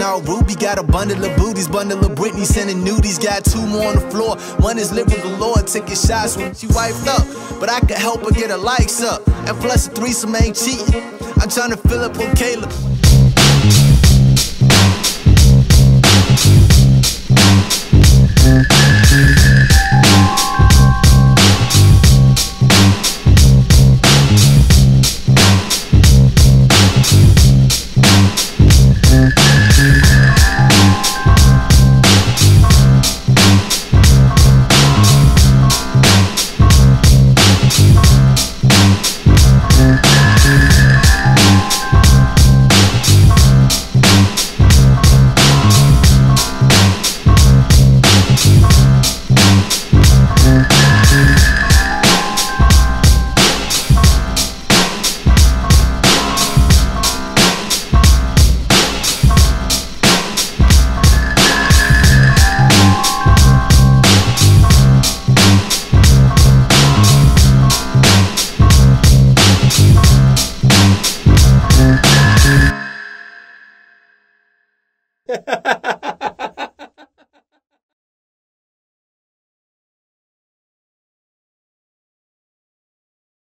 out. Ruby got a bundle of booties, bundle of Britney sending nudies. Got 2 more on the floor. One is living galore, taking shots when she wiped up. But I could help her get her likes up. And plus, a threesome ain't cheating. I'm trying to fill up on Caleb. Ha ha ha!